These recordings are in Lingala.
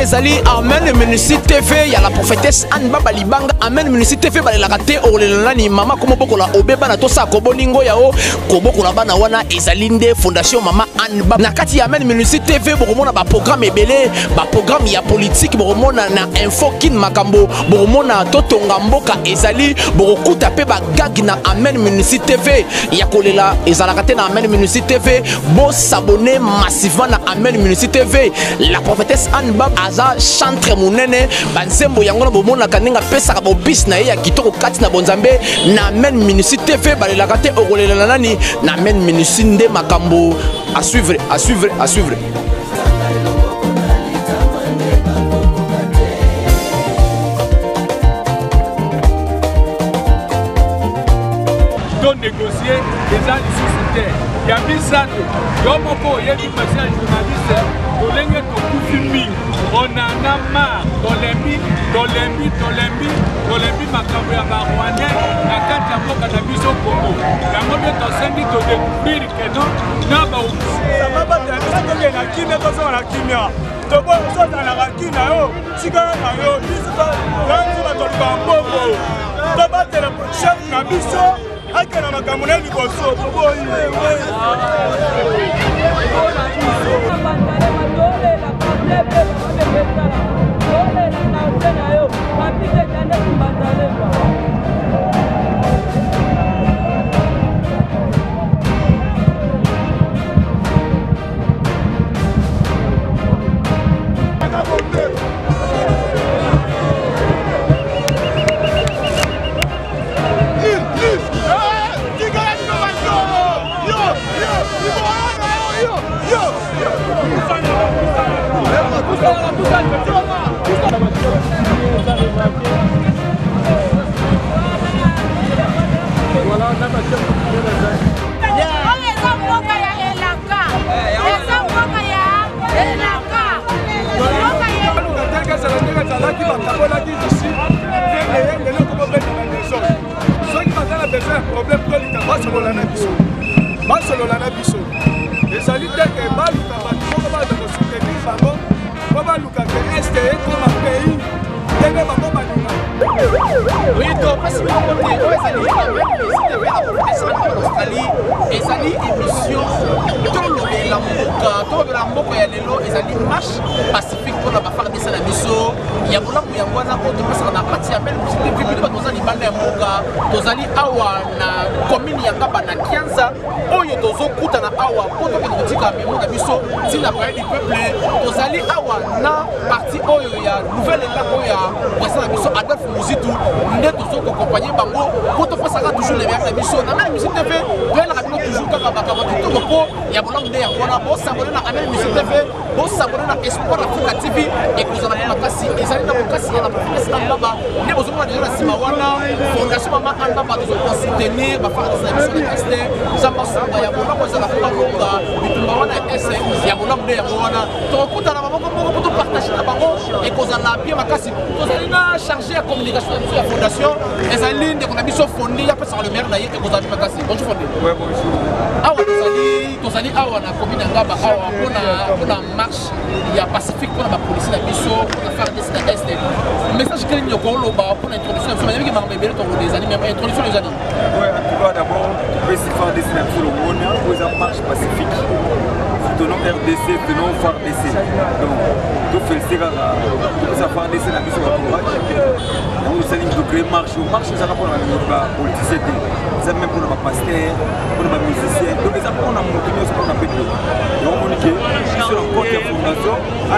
ezali Amen Ministry TV ya la prophétesse Anne Baba Libanga. Amen Ministry TV la raté olelani mama komo bokola obeba na tosa ko boningo yao ko bokola bana wana ezali nde fondation mama Anne Baba. Na kati ya Amen Ministry TV bokomona ba programme ebele, ba programme ya politique bokomona na info kin makambo, bokomona totonga mboka ezali bokokuta pe ba gag na Amen Ministry TV ya kolela ezala raté na Amen Ministry TV. Bo s'abonner massivement na Amen Ministry TV. La prophétesse Anne Baba aza chantre munene banzembo yango na bomona kaninga pesa ka bobis na ya kitoko kati na bonzambe na Amen Ministry TV balela kate okolela nani na Amen Ministry nde makambo à suivre à suivre à suivre. Donc négocier déjà les sociétés. Il y a mis ça, il y a un journaliste, on en a marre, dans les macabre ya Rwandais, la carte ya mboka na biso Congo. La mobe to sendi to découvrir que non, na ba ça va pas de la kimia to ça la kimia. To bo so na la kimia yo, sika na yo, biso to la to ba mboko. To ba te le chef na biso. Akana makamuna liboso boyi marche pacifique pour la bafar de la miso. Il y a beaucoup de gens qui ont parti à Amen Ministry TV pour nous aller mboka. Tozali awa na commune ya Ngaba na Kianza. Oyo tozo kuta na awa poto ke notika memo na biso si la parole du peuple. Tozali awa na parti oyo ya nouvelle étape oyo ya président biso Adolphe Muzitu. Nde tozo ko accompagner bango poto pasaka toujours les meilleurs biso. Na Amen Ministry TV doit la rapide toujours kaka bakaba kitoko po ya bolong de ya wana bo s'abonner na Amen Ministry TV. Bo s'abonner na Espoir Africa TV et que vous en avez makasi ezali na makasi ya la prophétesse Anne Baba. Ne bozomona déjà na sima wana fondation mama Anne Baba dozo soutenir ba faire des émissions de Esther zamba songa ya bolong ko zala kwa longa bitumba wana ese ya bolong de ya wana to kuta na mama ko to partager na bango et que vous en avez bien makasi tozali na chargé ya communication de la fondation ezali nde ko na biso fondi ya pesa le maire na ye et que vous avez makasi bonjour fondi ouais bonjour awa tozali awa na commune Ngaba awa pona marche ya pacifique pour la police la biso pour faire des est message que nous avons pour l'introduction de la des années mais introduction les années ouais tout d'abord on peut se faire des sur le monde pour la marche pacifique tenons RDC tenons FARDC donc tout féliciter tout ça FARDC la biso pour nous salut de créer marche ça rapport à la politicité ça même pour nos pasteurs pour nos musiciens donc ça pour on a monté ce qu'on appelle et on dit que sur le côté fondation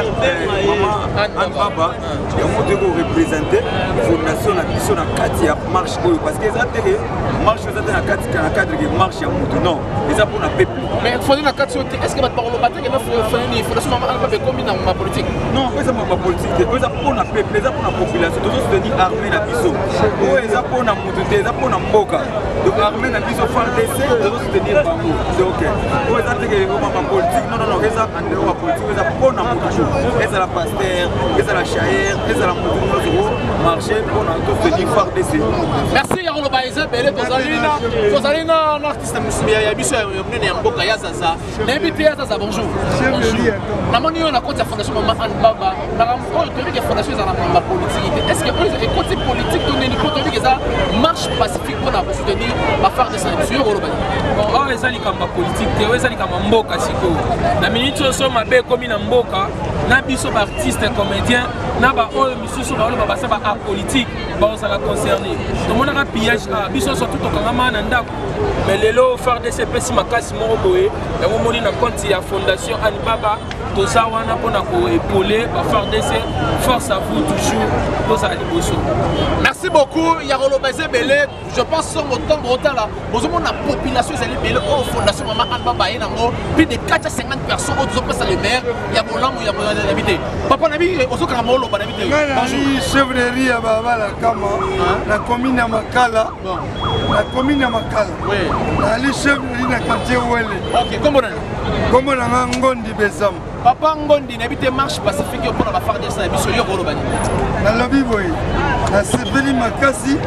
maman Anne Baba et on dit qu'on représenter fondation la mission na kati ya marche parce que ça te marche ça na kati na cadre de marche ya mutu non et ça pour na peuple mais faut na kati est-ce que va parler au bateau que na fondation maman Anne Baba comme dans ma politique non c'est pas ma politique c'est ça pour na peuple ça pour na population tous soutenir armée na biso et ça pour na mutu ça pour na mboka donc armée na biso FARDC tous soutenir bango donc ouais ça te que ma politique non ça en dehors politique ça pour na mutu et ça la pasteur et ça la chair et ça la mutu marché pour nous faire des essais. Merci Yarolo Baïza, Bélé, Tozalina, un artiste musulman, il y a Bissou, il y a Mboka Yazaza, l'invité Yazaza, bonjour. La monnaie, on a compté la fondation Maman Anbaba, la fondation est dans la politique. Est-ce que les côtés politiques, on est une qui marche pacifique pour soutenir la part de sa émission Yarolo Baïza? Bon, les alliés comme politique, les alliés comme Mboka, Siko. La minute où on m'a bé comme une Mboka, na biso artiste comédien, na ba o biso so ba ba sa ba politique, ba on sera concerné. Donc on a un pillage à biso surtout to kangama na ndako. Mais lelo faire des CPC makasi moko boye, ya mo moni na compte ya fondation Anibaba, to ça wana pona ko épauler ba faire des force à vous toujours to ça liboso. Merci beaucoup Yarolo Baïza Belé. Je pense que autant là, vous avez la population est belé au fondation Maman Anbaba et nango plus de 450 personnes autres passent le maire, il y a mon langue, il y a mon habité. Papa Nabi, on se calme l'eau, Banabité. Bonjour. Chef de riz à Baba la Kama, la commune à Makala. La commune à Makala. Oui. La chef de riz à quartier Ouele. Ok, comment on Comment on a Ngondi Besam. Papa Ngondi n'habite marche pacifique pour la faire des services sur Yorobani. La lobby boy. La Sebeli Makasi.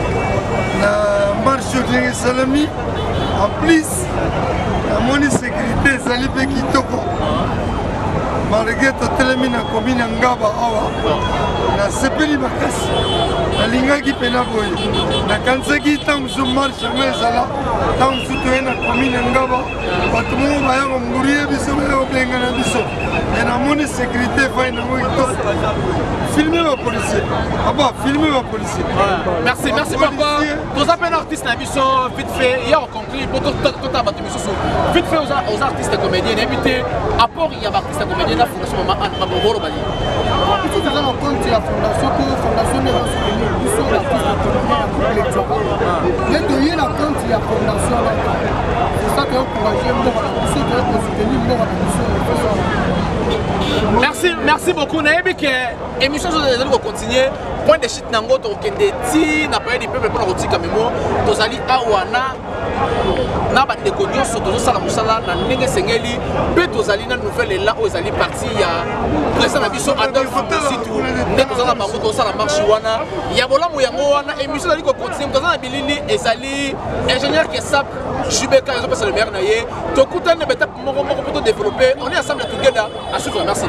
La marche de Salami. En plus, la monnaie sécurité Salipé Kitoko. Malgré tout le monde a commis un gaba awa, na sepeli makasi, na linga qui penaboy, na kanse qui tam sur marche mais sala, tam sur toi na commis un gaba, parce que mon voyage on mourir biso mais on vient na biso, et na mon sécurité va na moi filmer la policier, ah bah filmer la policier. Merci, merci papa. Nous appelons artistes na biso vite fait, hier on conclut pour tout abattu biso vite fait aux artistes comédiens, invité apport il y a artistes comédiens. La fondation Maman Anbaba Bolo Bali. Tout ça dans le compte de la fondation que la fondation est soutenue plus sur la piste de comédien électorale. Il y a la compte de la fondation là. C'est ça qui a encouragé Mboka la mission qui a soutenu Mboka la mission. Merci beaucoup. Nayebi que émission va continuer. Point de chute nango to kende ti na période du peuple pour la rotika memo. Tozali awana na ba de nyonso tozosala mosala na ndenge sengeli pe tozali na nouvelle là aux ali parti ya président na biso Adolphe Mositu ndenge tozala bango tozosala marche wana ya bolamu yango wana émission ezali ko continuer tozala na bilili ezali ingénieur Kesap Jubeka ils ont passé le maire na ye tokutane beta moko pour développer on est ensemble together à suivre merci.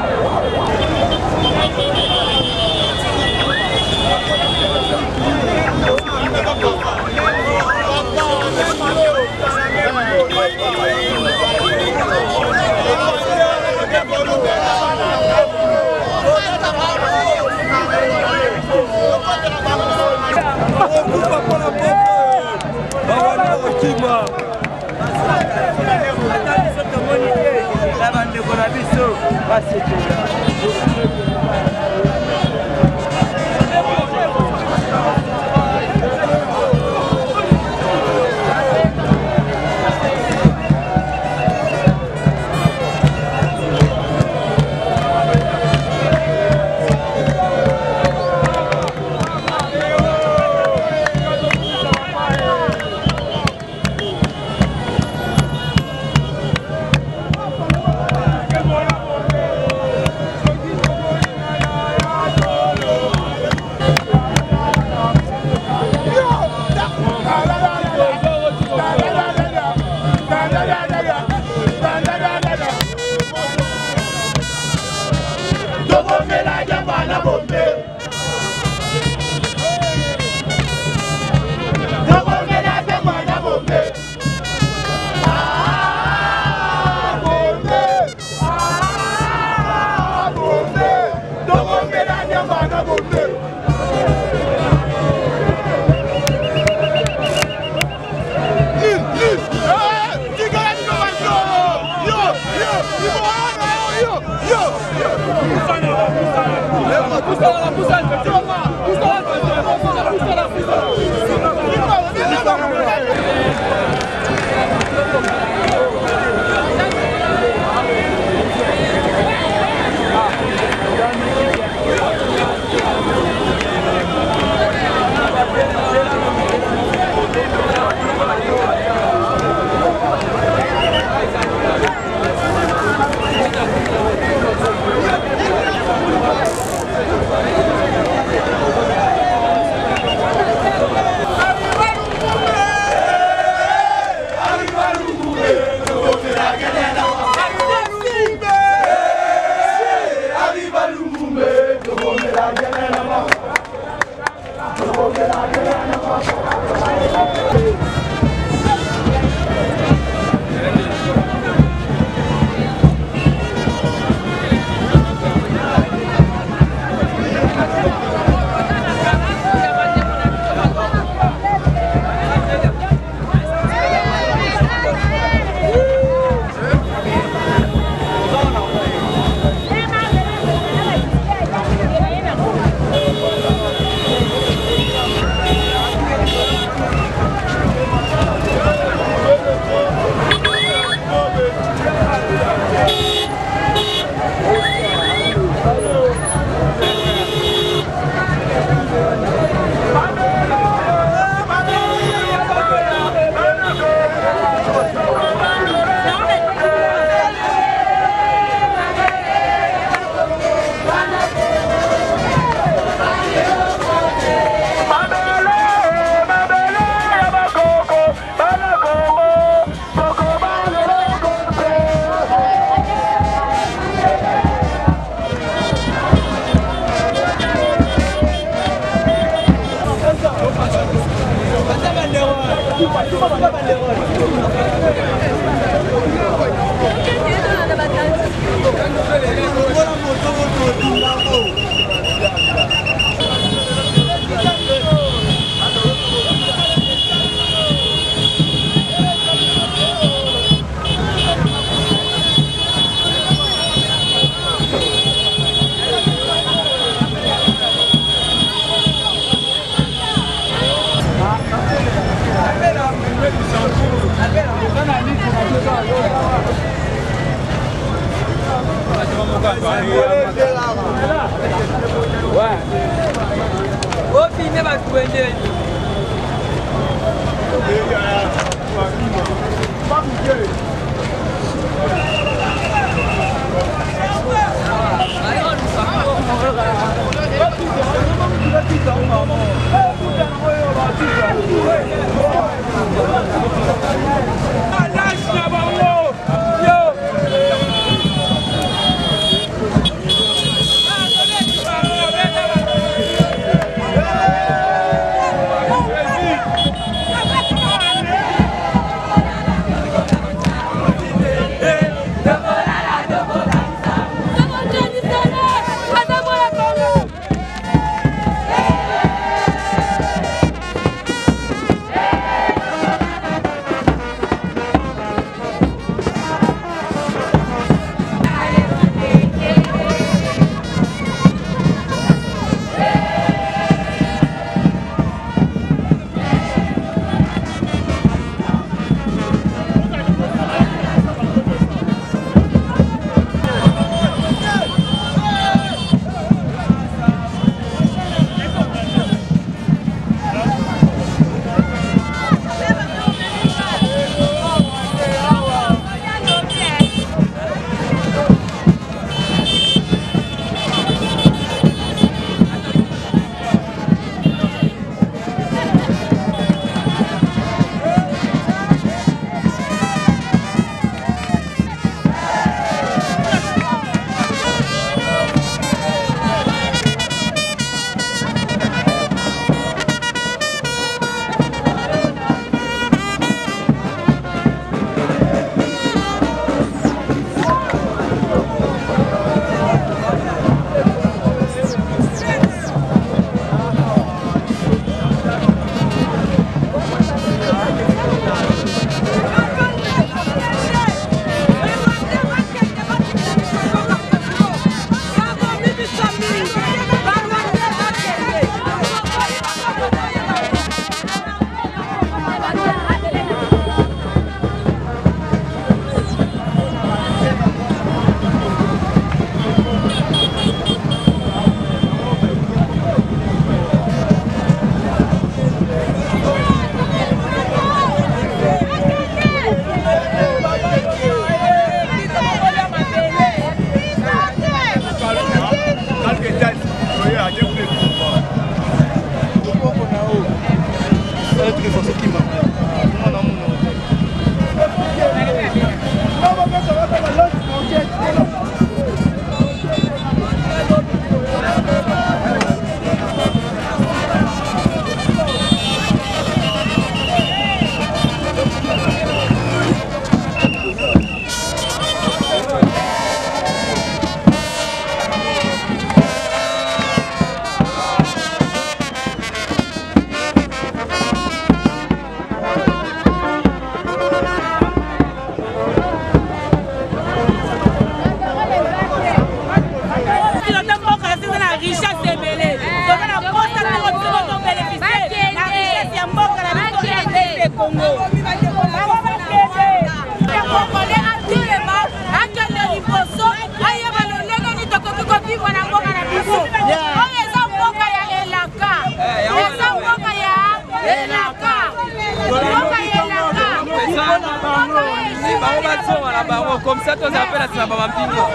Comme ça, tu as appelé à la Bamambino.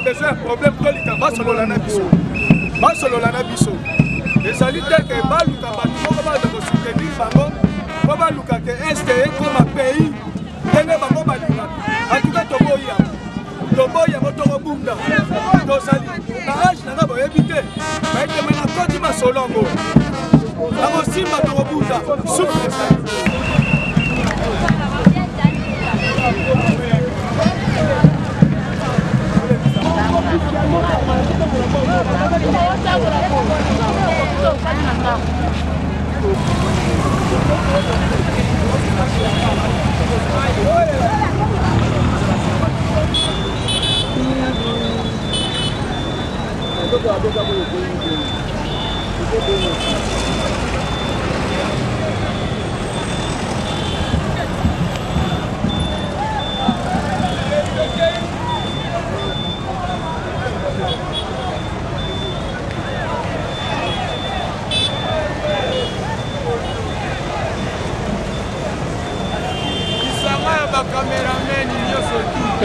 des problèmes tolika basolola na biso ezali te ke baluka bato moko baza kosoutenir bango po baluka ke este ekoma pays ndenge bango balingaka antuka toboyi yango tokobunda tozali na age nanga boyebi te baetema na koti masolongo nakosimba tokobunda souffle ezali cameraman nyonso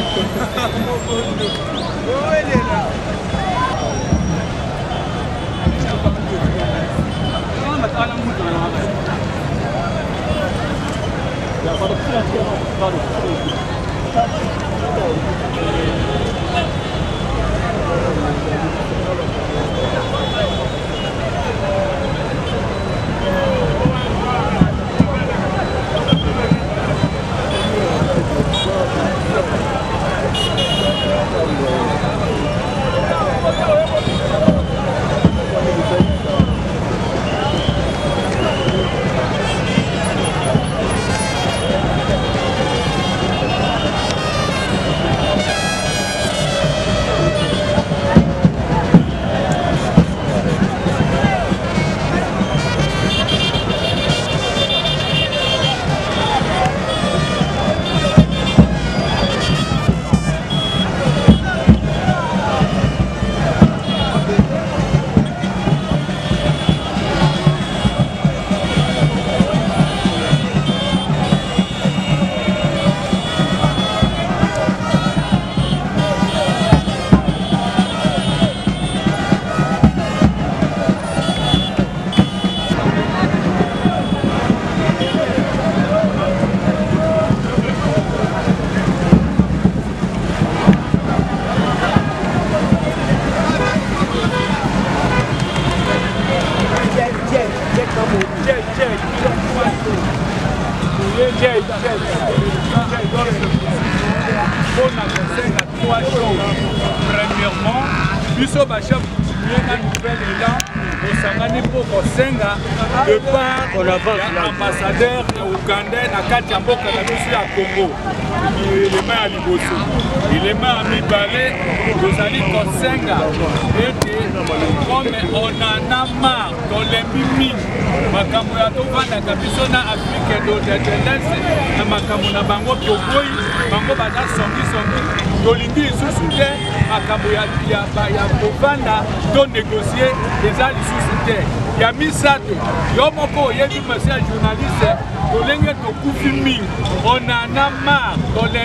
Premièrement, biso bachef continuer na nouvel élan osangani pour kosenga de part ya ambassadeur ya Ougandais na kati ya mboka na biso ya Congo ilema ya liboso ilema ya mibale tozali kosenga ete comme on en a marre tolembi mingi makambo ya tovandaka biso na Afrique de l'Est na makambo na bango toboyi bango baza songisongi tolingi lisusu te makambo ya kovanda to négocier eza lisusu te ya misato yo moko oyebi monsieur journaliste tolenge tokufi mingi on en a marre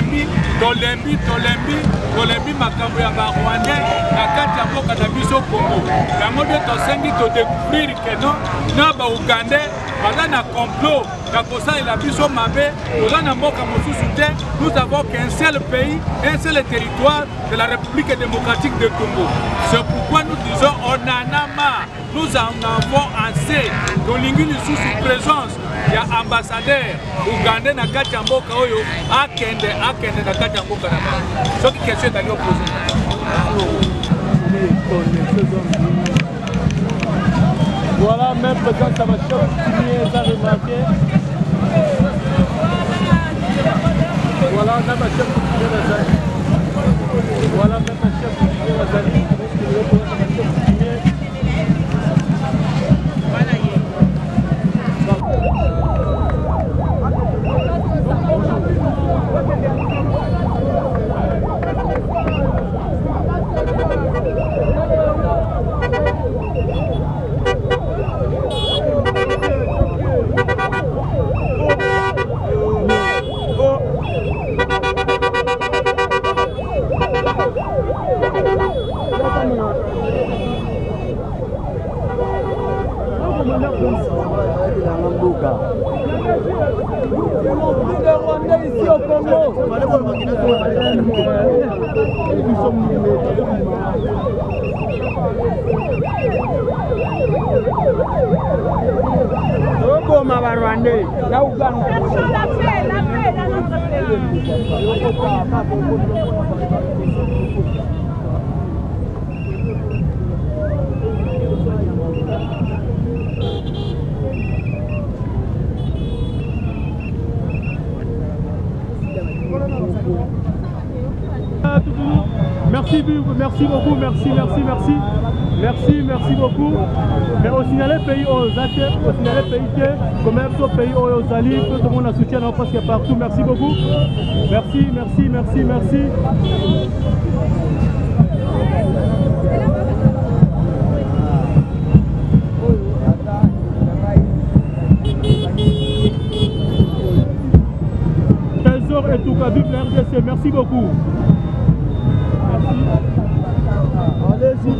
tolembi makambo ya barwandais na kati ya mboka na biso Congo yango nde tosengi todécouvrir ke non na baougandais baza na complot ya kosalela biso mabe toza na mboka mosusu te. Nous avons qu'un seul pays, un seul territoire de la République démocratique de Congo. C'est pourquoi nous disons on en a marre. Nous en avons assez. Tolingi lisusu présence ya ambassadeur Ougandais na kati ya mboka oyo akende na kati ya mboka na bango. Soki question ezali opposé. Voilà, même présent, ça va choquer, ça remarqué. Voilà, même un chef de Razali. Voilà, même un chef de Razali. Africa. Les Rwandais ici au Congo. Oboma ba Rwandais na Uganda. La paix dans notre Merci beaucoup, merci beaucoup. Mais au signaler pays aux athées, au signaler pays que, comme même au pays aux alliés, tout le monde a soutien parce qu'il y a partout. Merci beaucoup. Merci. Trésor et tout cas, vive la RDC, merci beaucoup. Allez-y.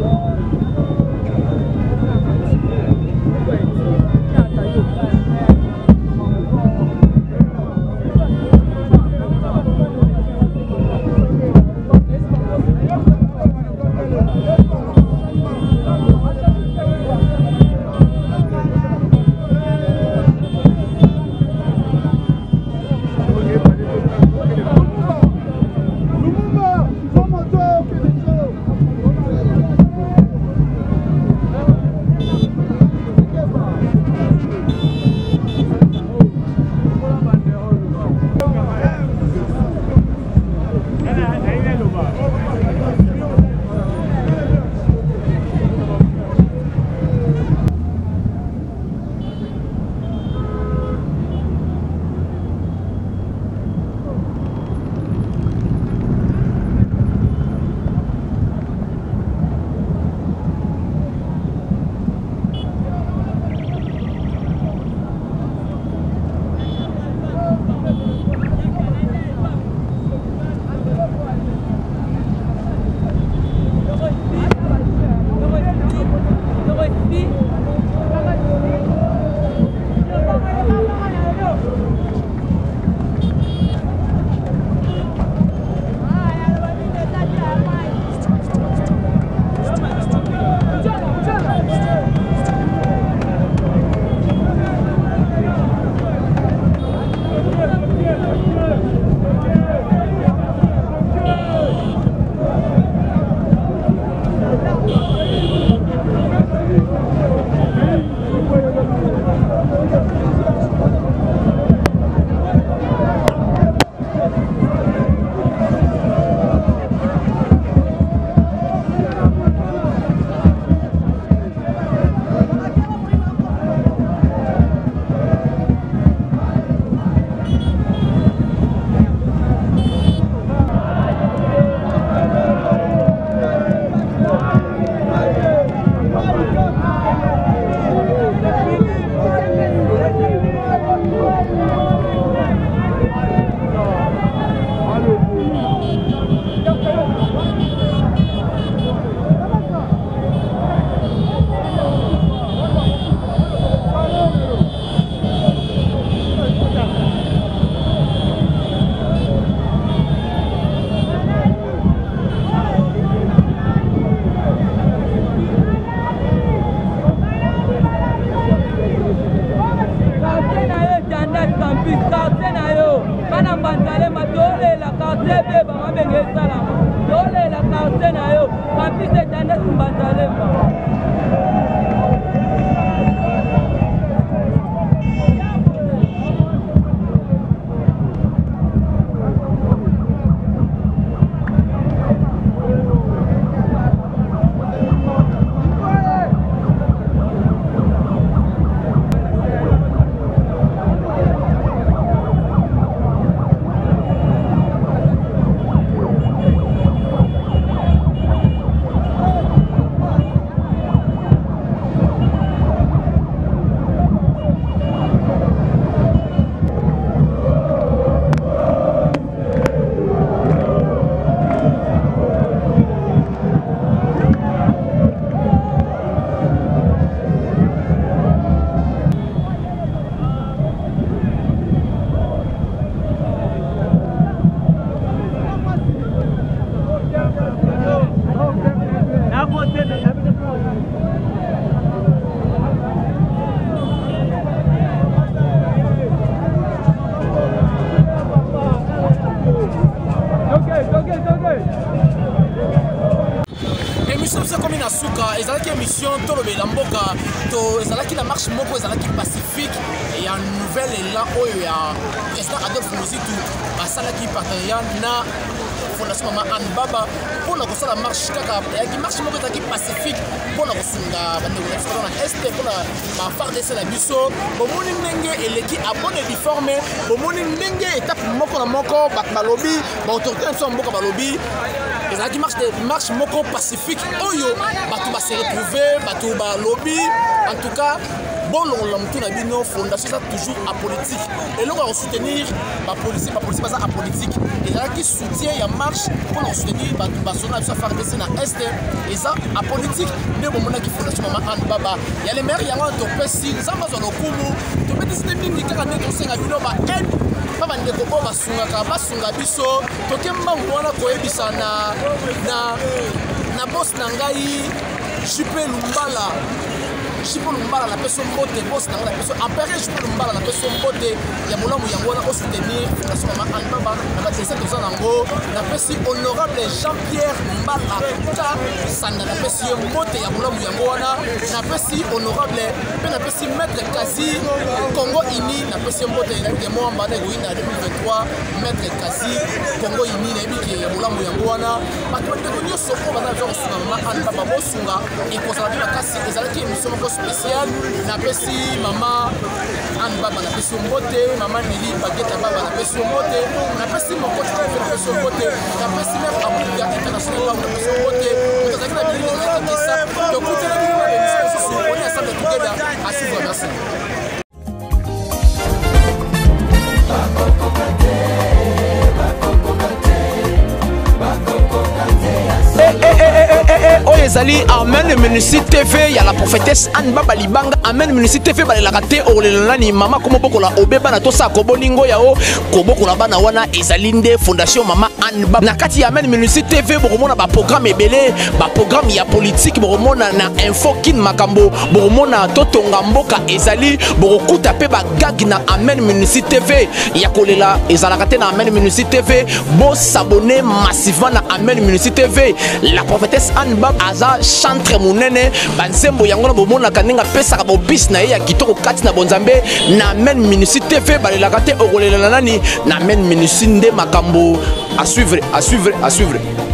émission c'est comme une souka et ça qui émission tout le Belamboka to ça qui la marche moko ça qui pacifique et en nouvelle élan où il y a président Adolphe Mouzitou ça qui partenariat na fondation Mama Anne Baba pour la la marche kaka qui marche moko qui pacifique pour la kosunga bande na est pour la phare de la biso bomoni ndenge eleki abonné difformé bomoni ndenge étape moko na moko balobi ba autorité so mboka balobi et qui marche moko pacifique oyo bato ba se retrouver bato ba lobby en tout cas bon l'homme na bino fondation ça toujours apolitique et là on va soutenir ba policier pas apolitique et là qui soutient ya marche pour soutenir bato ba sona ça faire dessin na est et ça apolitique ne bon mona qui fondation Mama Anne Baba ya les maires ya wana to pesi ça va zo lokumu to mettre mingi kaka ne to senga bino ba aide baba ndeko ko basunga biso tokemba ngwana koyebisa na boss na ngai Juppé Lumbala la personne mbote boss na la personne appareil Juppé Lumbala la personne mbote ya molamu yango na ko soutenir fondation Mama Anne Baba na ba tese toza nango na pesi honorable Jean-Pierre Mbala ka sanda na pesi mbote ya molamu yango wana na pesi honorable pe na pesi maître Kazi Congo Ini na pesi mbote na ke mo mbana goina 2023 maître Kazi Congo Ini na biki ya molamu yango wana bato ndeko nyoso ko bana zo sunga Mama Anne Baba bosunga ikozala bi makasi ezalaki émission spécial na pesi Mama Anne Baba na pesi mbote Mama Nili Baguette Baba na pesi mbote na pesi moko na pesi mbote na pesi mère Abuja international na pesi mbote mutazaki na bilili na kisa donc tout le monde va émission sur on est ensemble together à suivre merci. Oyo ezali Amen Municipal TV ya la prophétesse Anne Baba Libanga Amen Municipal TV balelaka te olelelani mama komo bokola obeba na tosa koboningo yao kobokola bana wana ezali nde fondation Mama Anne Baba na kati ya Amen Municipal TV bokomona ba programme ebele ba programme ya politique bokomona na info kin makambo bokomona totonga mboka ezali bokokuta pe ba gag na Amen Municipal TV ya kolela ezalaka te na Amen Municipal TV bo s'abonner massivement na Amen Municipal TV la prophétesse Anne Baba aza chantre munene bansembo yango na bomona kaninga pesa ka bobis na ye ya kitoko kati na bonzambe na Amen Municipal TV balelaka te okolela nani na Amen Municipal nde makambo à suivre